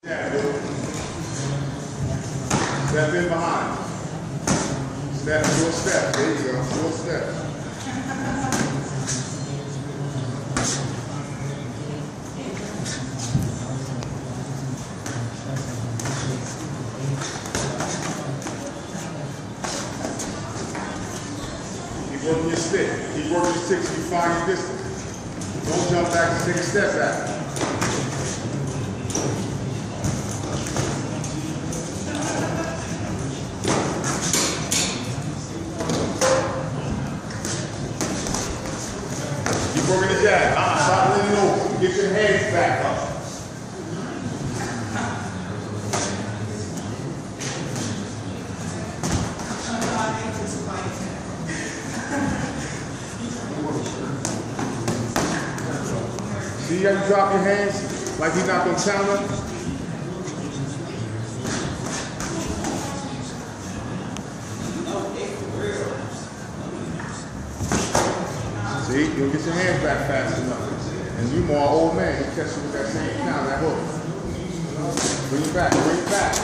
Yeah, step in behind. Step, short step. There you go. Short step. Keep working your stick. Keep working your stick so you find your distance. Don't jump back and take a step back. Keep working the jab. Stop leaning over. Get your hands back up. See how you drop your hands like you're not going to counter? See, you'll get your hands back fast enough. And you more old man, you catch you with that same counter, that hook. Bring it back, bring it back.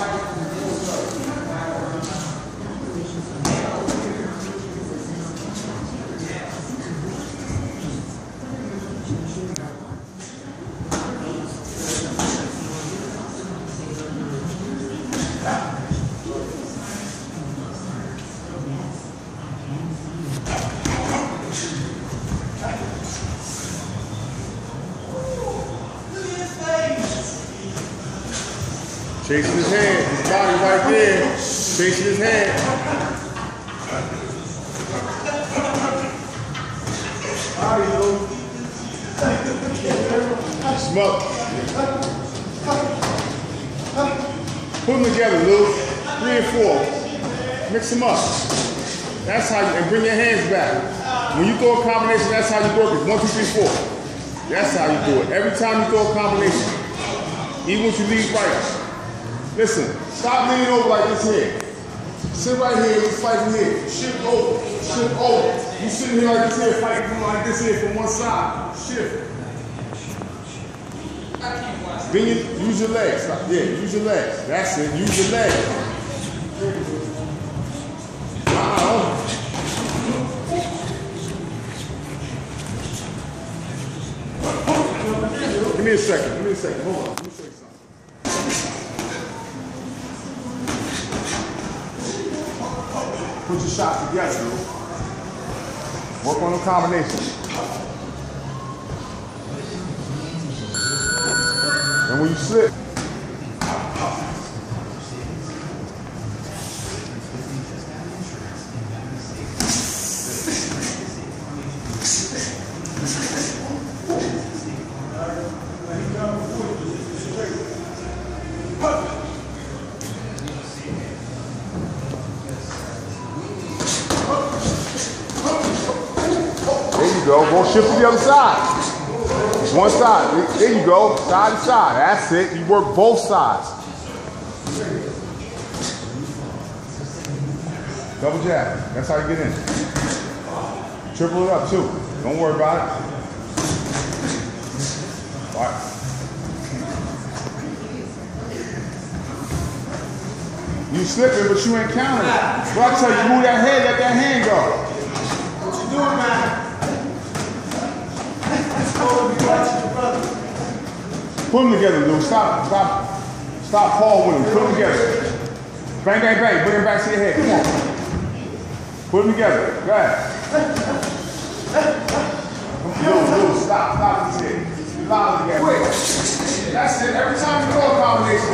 Chasing his head, his body right there, chasing his head. Smoke. Put them together, Lou. 3 and 4. Mix them up. That's how you, and bring your hands back. When you throw a combination, that's how you work it. 1, 2, 3, 4. That's how you do it. Every time you throw a combination, even if you leave right. Listen, stop leaning over like this here. Sit right here, you fighting here. Shift over, shift over. You sitting here like this here, fighting like this here from one side. Shift. Then you use your legs. Yeah, use your legs. That's it, use your legs. Give me a second, hold on. Let me show you something. Put your shots together, dude. Work on the combination. And when you slip, go shift to the other side. One side. There you go. Side to side. That's it. You work both sides. Double jab. That's how you get in. Triple it up too. Don't worry about it. All right. You slipping, but you ain't counting. Well, I tell you, move that head, let that hand go. What you doing, man? Put them together, Lou. Stop Paul with them. Put them together. Bang, bang, bang. Bring them back to your head. Come on. Put them together. Go ahead. Lou, stop his head. Loud together. That's it. Every time you throw a combination,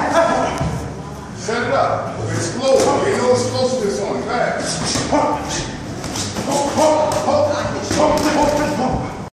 set it up. Explode. Get no explosiveness on it. Go ahead.